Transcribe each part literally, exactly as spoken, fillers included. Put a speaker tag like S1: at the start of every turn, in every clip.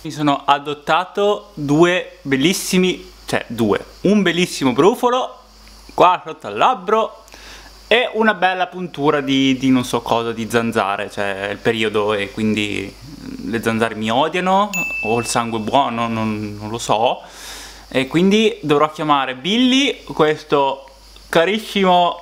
S1: Mi sono adottato due bellissimi, cioè due, un bellissimo brufolo qua sotto al labbro e una bella puntura di, di non so cosa, di zanzare, cioè è il periodo e quindi le zanzare mi odiano o il sangue buono, non, non lo so, e quindi dovrò chiamare Billy, questo carissimo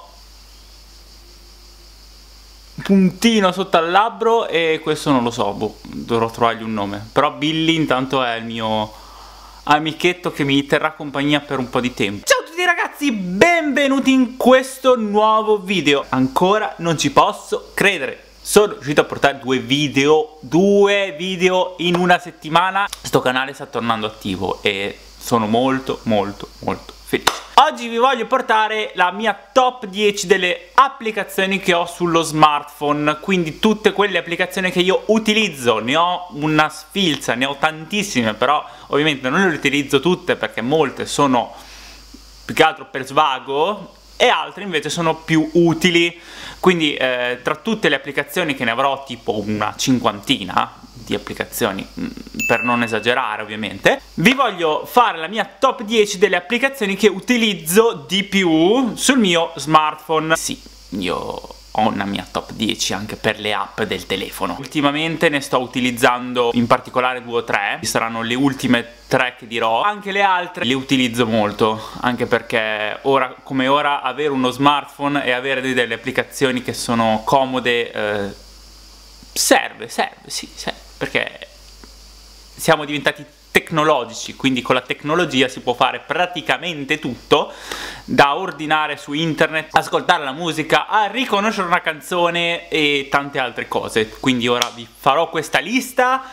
S1: puntino sotto al labbro, e questo non lo so, boh, dovrò trovargli un nome. Però Billy intanto è il mio amichetto che mi terrà compagnia per un po' di tempo. Ciao a tutti ragazzi, benvenuti in questo nuovo video. Ancora non ci posso credere, sono riuscito a portare due video, due video in una settimana. Sto canale sta tornando attivo e sono molto molto molto felice. Oggi vi voglio portare la mia top dieci delle applicazioni che ho sullo smartphone, quindi tutte quelle applicazioni che io utilizzo. Ne ho una sfilza, ne ho tantissime, però ovviamente non le utilizzo tutte perché molte sono più che altro per svago e altre invece sono più utili. Quindi eh, tra tutte le applicazioni, che ne avrò tipo una cinquantina di applicazioni, per non esagerare ovviamente, vi voglio fare la mia top dieci delle applicazioni che utilizzo di più sul mio smartphone. Sì, io ho una mia top dieci anche per le app del telefono. Ultimamente ne sto utilizzando in particolare due o tre, saranno le ultime tre che dirò. Anche le altre le utilizzo molto, anche perché ora come ora avere uno smartphone e avere delle applicazioni che sono comode eh, serve, serve, sì, serve, perché siamo diventati tecnologici, quindi con la tecnologia si può fare praticamente tutto, da ordinare su internet, ascoltare la musica, a riconoscere una canzone e tante altre cose. Quindi ora vi farò questa lista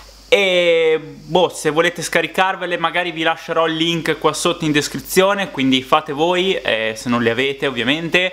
S1: e boh, se volete scaricarvele magari vi lascerò il link qua sotto in descrizione, quindi fate voi, eh, se non le avete ovviamente.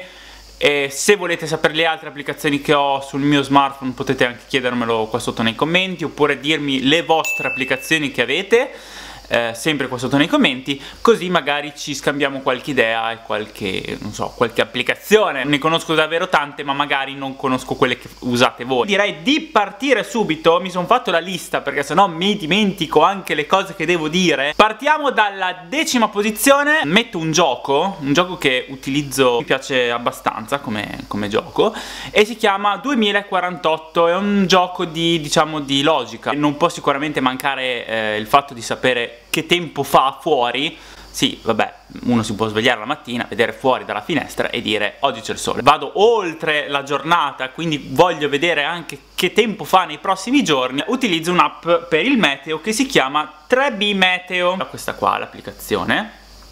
S1: E se volete sapere le altre applicazioni che ho sul mio smartphone potete anche chiedermelo qua sotto nei commenti, oppure dirmi le vostre applicazioni che avete, eh, sempre qua sotto nei commenti, così magari ci scambiamo qualche idea e qualche, non so, qualche applicazione. Ne conosco davvero tante, ma magari non conosco quelle che usate voi. Direi di partire subito, mi sono fatto la lista perché sennò mi dimentico anche le cose che devo dire. Partiamo dalla decima posizione, metto un gioco, un gioco che utilizzo, mi piace abbastanza come, come gioco, e si chiama duemilaquarantotto, è un gioco di, diciamo, di logica. Non può sicuramente mancare eh, il fatto di sapere che tempo fa fuori. Sì, vabbè, uno si può svegliare la mattina, vedere fuori dalla finestra e dire oggi c'è il sole. Vado oltre la giornata, quindi voglio vedere anche che tempo fa nei prossimi giorni. Utilizzo un'app per il meteo che si chiama tre B Meteo. Questa qua è l'applicazione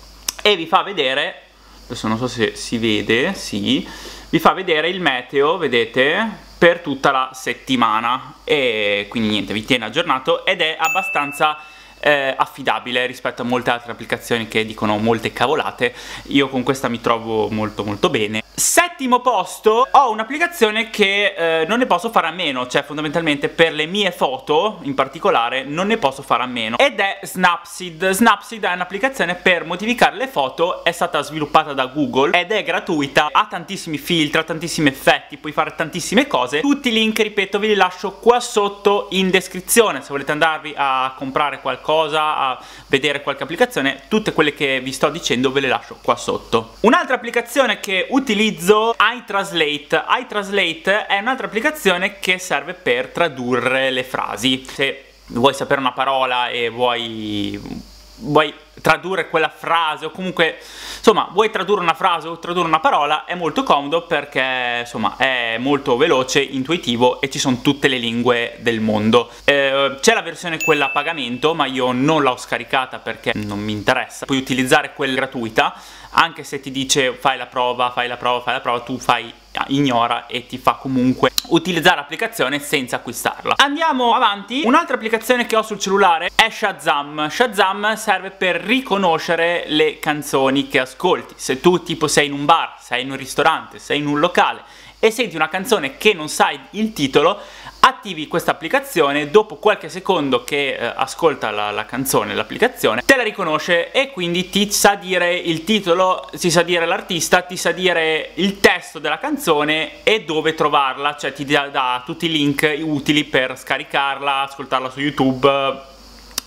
S1: e vi fa vedere, adesso non so se si vede, sì, vi fa vedere il meteo, vedete, per tutta la settimana, e quindi niente, vi tiene aggiornato ed è abbastanza Eh, affidabile rispetto a molte altre applicazioni che dicono molte cavolate. Io con questa mi trovo molto molto bene. Settimo posto, ho un'applicazione che eh, non ne posso fare a meno, cioè fondamentalmente per le mie foto in particolare non ne posso fare a meno, ed è Snapseed. Snapseed è un'applicazione per modificare le foto, è stata sviluppata da Google ed è gratuita, ha tantissimi filtri, ha tantissimi effetti, puoi fare tantissime cose. Tutti i link, ripeto, ve li lascio qua sotto in descrizione se volete andarvi a comprare qualcosa, a vedere qualche applicazione. Tutte quelle che vi sto dicendo ve le lascio qua sotto. Un'altra applicazione che utilizzo, iTranslate. iTranslate è un'altra applicazione che serve per tradurre le frasi. Se vuoi sapere una parola e vuoi, vuoi tradurre quella frase, o comunque insomma vuoi tradurre una frase o tradurre una parola, è molto comodo perché insomma è molto veloce, intuitivo e ci sono tutte le lingue del mondo. Eh, c'è la versione quella a pagamento, ma io non l'ho scaricata perché non mi interessa. Puoi utilizzare quella gratuita, anche se ti dice fai la prova, fai la prova, fai la prova, tu fai ignora e ti fa comunque utilizzare l'applicazione senza acquistarla. Andiamo avanti. Un'altra applicazione che ho sul cellulare è Shazam. Shazam serve per riconoscere le canzoni che ascolti. Se tu tipo sei in un bar, sei in un ristorante, sei in un locale e senti una canzone che non sai il titolo, attivi questa applicazione, dopo qualche secondo che eh, ascolta la, la canzone, l'applicazione te la riconosce e quindi ti sa dire il titolo, ti sa dire l'artista, ti sa dire il testo della canzone e dove trovarla, cioè ti dà, dà tutti i link utili per scaricarla, ascoltarla su YouTube,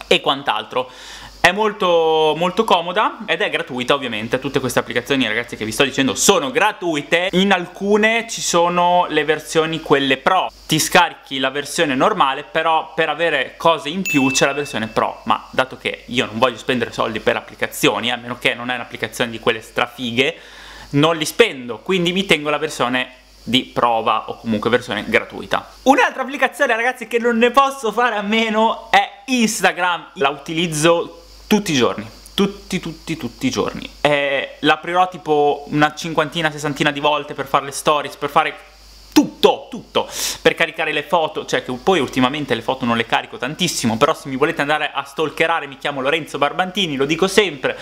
S1: e quant'altro. È molto molto comoda ed è gratuita ovviamente. Tutte queste applicazioni, ragazzi, che vi sto dicendo sono gratuite. In alcune ci sono le versioni quelle pro, ti scarichi la versione normale, però per avere cose in più c'è la versione pro. Ma dato che io non voglio spendere soldi per applicazioni, a meno che non è un'applicazione di quelle strafighe, non li spendo, quindi mi tengo la versione di prova o comunque versione gratuita. Un'altra applicazione, ragazzi, che non ne posso fare a meno è Instagram. La utilizzo tutti i giorni, tutti tutti tutti i giorni. Eh, l'aprirò tipo una cinquantina, sessantina di volte per fare le stories, per fare tutto, tutto, per caricare le foto, cioè che poi ultimamente le foto non le carico tantissimo, però se mi volete andare a stalkerare mi chiamo Lorenzo Barbantini, lo dico sempre,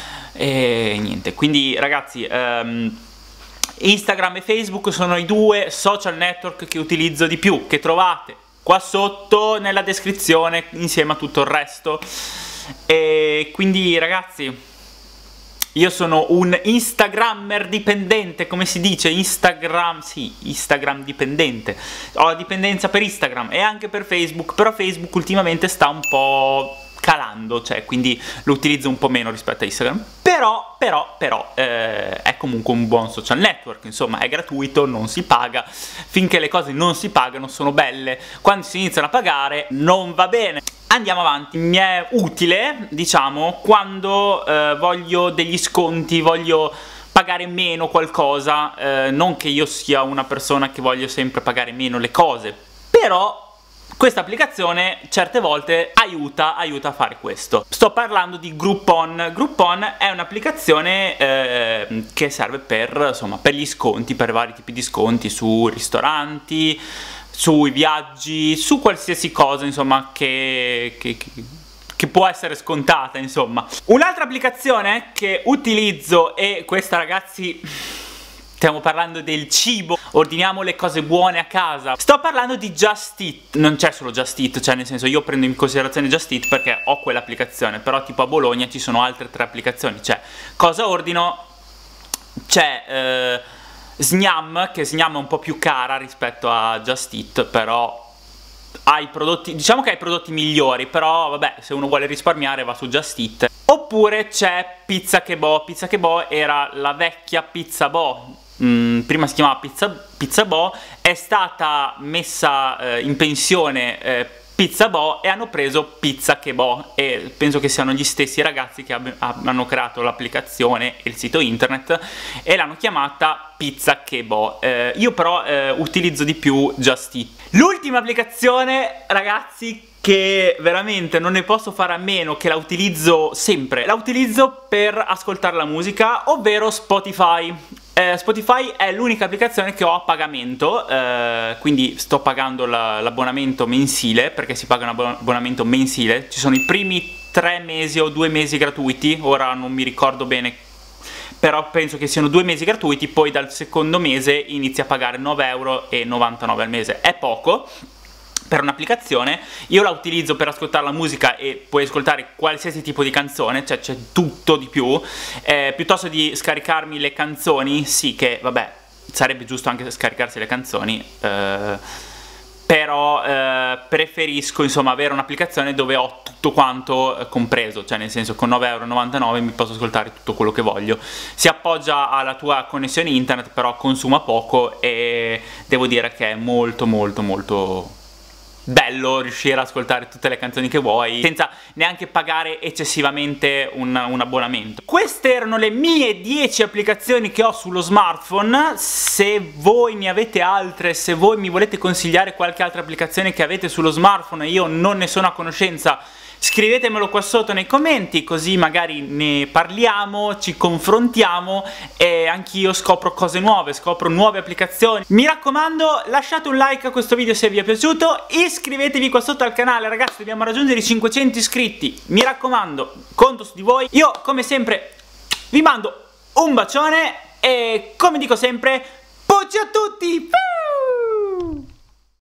S1: e niente, quindi ragazzi, um, Instagram e Facebook sono i due social network che utilizzo di più, che trovate qua sotto nella descrizione insieme a tutto il resto. E quindi ragazzi, io sono un Instagrammer dipendente, come si dice? Instagram, sì, Instagram dipendente. Ho la dipendenza per Instagram e anche per Facebook, però Facebook ultimamente sta un po' calando, cioè quindi lo utilizzo un po' meno rispetto a Instagram. Però, però, però, eh, è comunque un buon social network, insomma, è gratuito, non si paga. Finché le cose non si pagano sono belle, quando si iniziano a pagare non va bene. Andiamo avanti. Mi è utile, diciamo, quando eh, voglio degli sconti, voglio pagare meno qualcosa, eh, non che io sia una persona che voglio sempre pagare meno le cose, però questa applicazione certe volte aiuta, aiuta a fare questo. Sto parlando di Groupon. Groupon è un'applicazione eh, che serve per, insomma, per gli sconti, per vari tipi di sconti su ristoranti, sui viaggi, su qualsiasi cosa, insomma, che, che, che può essere scontata, insomma. Un'altra applicazione che utilizzo, e questa, ragazzi, stiamo parlando del cibo, ordiniamo le cose buone a casa. Sto parlando di Just Eat. Non c'è solo Just Eat, cioè nel senso, io prendo in considerazione Just Eat perché ho quell'applicazione, però tipo a Bologna ci sono altre tre applicazioni. Cioè, cosa ordino? C'è eh, Sgnam, che Sgnam è un po' più cara rispetto a Just Eat, però ha i prodotti, diciamo che ha i prodotti migliori, però vabbè, se uno vuole risparmiare va su Just Eat. Oppure c'è Pizza Che Bo. Pizza Che Bo era la vecchia Pizza Bo. Mm, prima si chiamava Pizza, Pizza Bo, è stata messa eh, in pensione eh, Pizza Bo e hanno preso Pizza Che Bo, e penso che siano gli stessi ragazzi che ab hanno creato l'applicazione e il sito internet e l'hanno chiamata Pizza Che Bo. Eh, io però eh, utilizzo di più Just Eat. L'ultima applicazione, ragazzi, che veramente non ne posso fare a meno, che la utilizzo sempre, la utilizzo per ascoltare la musica, ovvero Spotify. Eh, Spotify è l'unica applicazione che ho a pagamento, eh, quindi sto pagando l'abbonamento mensile, perché si paga un abbonamento mensile. Ci sono i primi tre mesi o due mesi gratuiti, ora non mi ricordo bene, però penso che siano due mesi gratuiti, poi dal secondo mese inizi a pagare nove euro e novantanove al mese. È poco per un'applicazione. Io la utilizzo per ascoltare la musica e puoi ascoltare qualsiasi tipo di canzone, cioè c'è tutto di più, eh, piuttosto di scaricarmi le canzoni, sì che vabbè, sarebbe giusto anche scaricarsi le canzoni, eh, però eh, preferisco, insomma, avere un'applicazione dove ho tutto quanto eh, compreso, cioè nel senso, con nove euro e novantanove mi posso ascoltare tutto quello che voglio. Si appoggia alla tua connessione internet, però consuma poco e devo dire che è molto molto molto bello riuscire ad ascoltare tutte le canzoni che vuoi senza neanche pagare eccessivamente un, un abbonamento. Queste erano le mie dieci applicazioni che ho sullo smartphone. Se voi ne avete altre, se voi mi volete consigliare qualche altra applicazione che avete sullo smartphone e io non ne sono a conoscenza, scrivetemelo qua sotto nei commenti, così magari ne parliamo, ci confrontiamo e anch'io scopro cose nuove, scopro nuove applicazioni. Mi raccomando, lasciate un like a questo video se vi è piaciuto, iscrivetevi qua sotto al canale, ragazzi, dobbiamo raggiungere i cinquecento iscritti, mi raccomando, conto su di voi. Io come sempre vi mando un bacione e come dico sempre, Pucci a tutti!